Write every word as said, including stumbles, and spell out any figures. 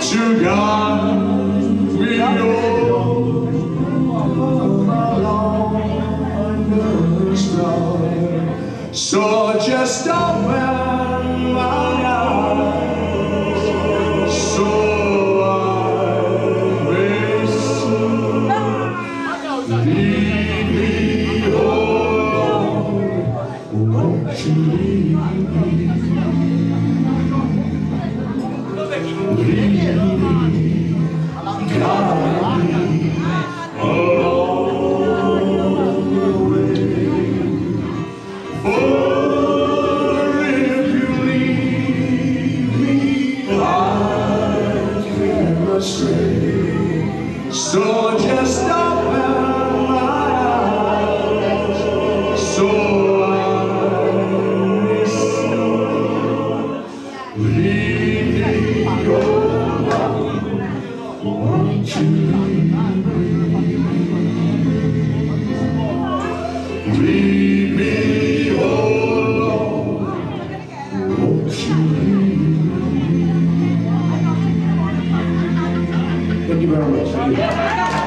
To God we go. So just open my eyes, so I may see. Lead me, oh Lord, won't you lead me? Lead me, guide me along the way. For if you lead me, I can't stray. So just open my eyes, so I may see. Lead me, oh Lord, won't you lead me? Lead me, oh Lord, won't you lead me? Thank you very much.